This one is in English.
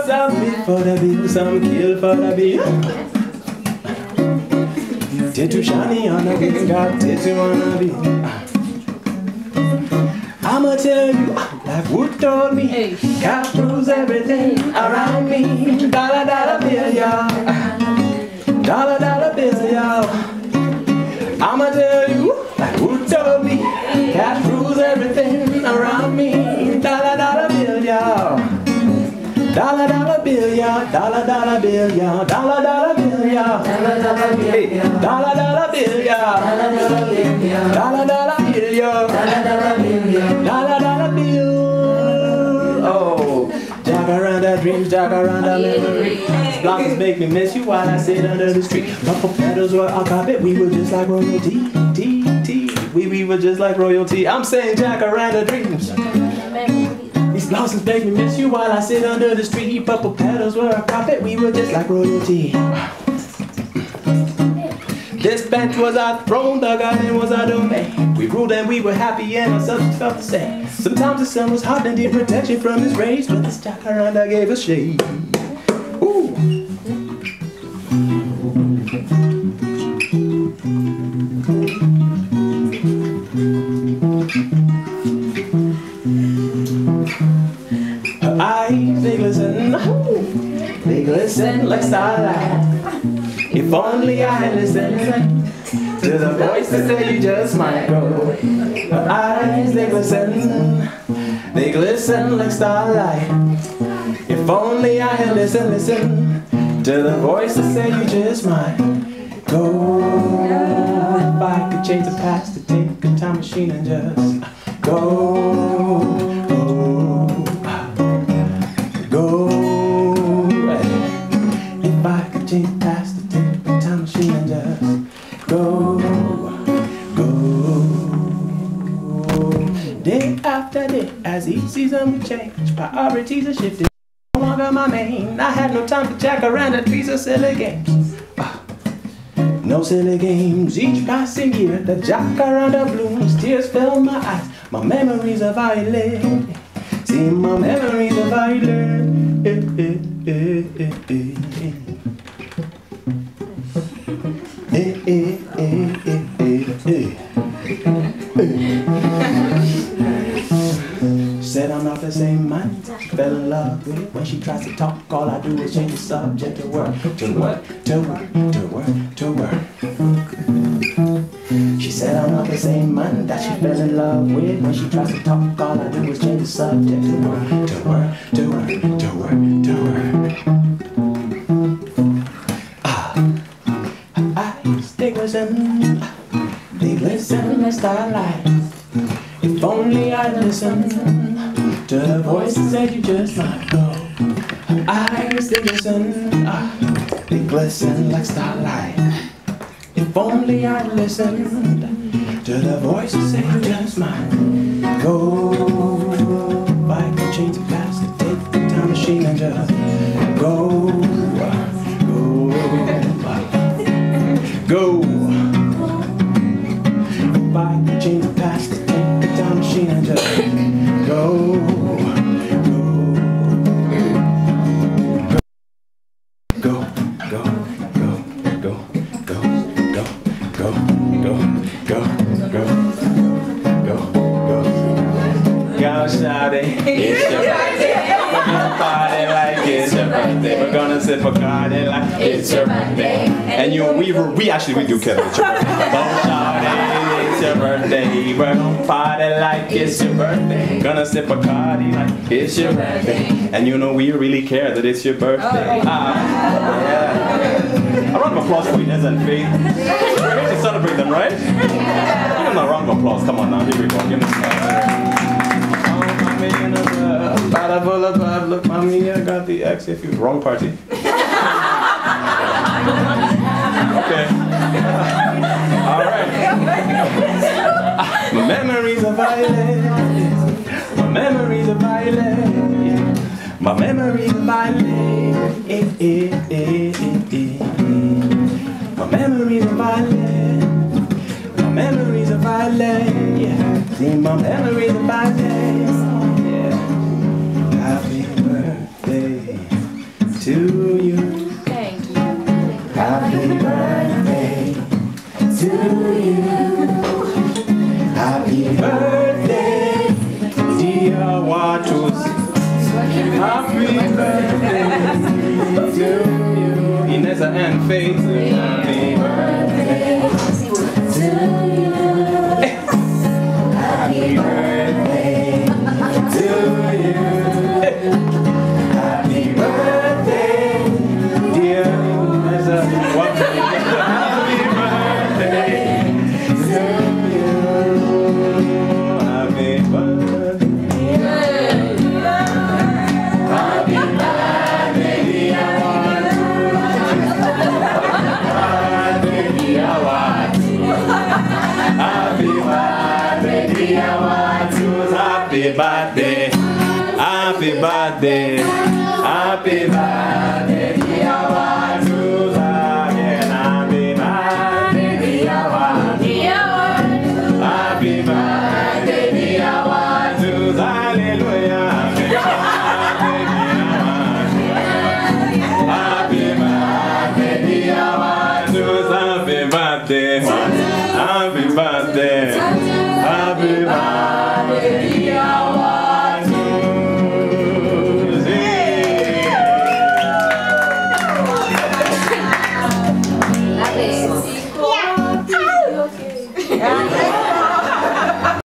some beat for the bill, some kill for the bill. Tetu Shani on the beat, got Tetu on the beat. I'ma tell you, like Wood told me, cash rules everything around me. Dollar, dollar bill, y'all. Dollar, dollar bill, y'all. I'ma tell you, like Wood told me, cash rules everything around me. Dollar, dollar bill, y'all. Dollar, dollar bill, y'all. Dollar, dollar bill, y'all. Dollar, dollar bill, y'all. Dollar, dollar bill, y'all. Dollar, dollar bill, y'all. Dollar, dollar bill, y'all. Dollar, dollar bill. Oh, Jacaranda dreams, Jacaranda memories. Blossoms make me miss you while I sit under the street. Purple petals were our carpet. We were just like royalty. We were just like royalty. I'm saying Jacaranda dreams. These blossoms make me miss you while I sit under the street. Purple petals were our carpet. We were just like royalty. This bench was our throne, the garden was our domain. We ruled and we were happy and our substance felt the same. Sometimes the sun was hot and did protection from his rays, but this Jacaranda gave us shade. Ooh. Her eyes, they glisten like starlight. If only I had listened to the voice that said you just might go. Her eyes, they glisten like starlight. If only I had listened to the voice that said you just might go. If I could change the past to take a time machine and just go. If I could change the past to take a time machine and just go. Day after day, as each season would change, priorities are shifting. No longer my main. I had no time for Jacaranda trees or silly games. No silly games. Each passing year, the Jacaranda blooms. Tears fill my eyes. My memories are violent. See, my memories are violent. Said I'm not the same man, fell in love with it. When she tries to talk, all I do is change the subject to work, to work, to work, to work, to work. She said I'm not the same man that she fell in love with. When she tries to talk, all I do is change the subject to work, to work, to work, to work, to work. Eyes, they glisten like starlight. If only I'd listened to the voice that said you just might go. Her eyes, they glisten like starlight. If only I'd listened to the voice that said you just might go. If I could change the past to take the time machine and just go. Go. If I could change the past to take the time machine and just go. Go. Go. Go. Go. Go. Go. Go. Go. Go. Go. Go. Go. Go, shawty, it's your birthday. We're gonna party like it's your birthday. We're gonna sip a Bacardi like it's your birthday. And you know, we actually do care that it's your birthday. Oh, shawty, it's your birthday. We're gonna party like it's your birthday. Gonna sip a Bacardi like it's your birthday. And you know, we really care that it's your birthday. Yeah. A round of applause for Inez and Faith. We're here to celebrate them, right? Give them a round of applause. Come on now, here we go. Give them a bottle full of love. Look, mommy, I got the X if you wrong party. Okay. All right. My memories are violent. My memories are violent. My memories are violent. My memories are violent. My memories are violent. Yeah. See, my memories are violent. Yeah. Happy birthday to you. Thank you. Happy birthday to you. Happy birthday, dear Watus. Happy birthday to you. Inez and Faith. Happy birthday to you. Happy birthday to you. Happy birthday, dear Inez. Happy birthday to you. Happy birthday. Happy birthday, dear Happy birthday, happy birthday, happy birthday, dear Watus. Again, happy birthday, dear Watus. Happy birthday, dear Watus. Hallelujah.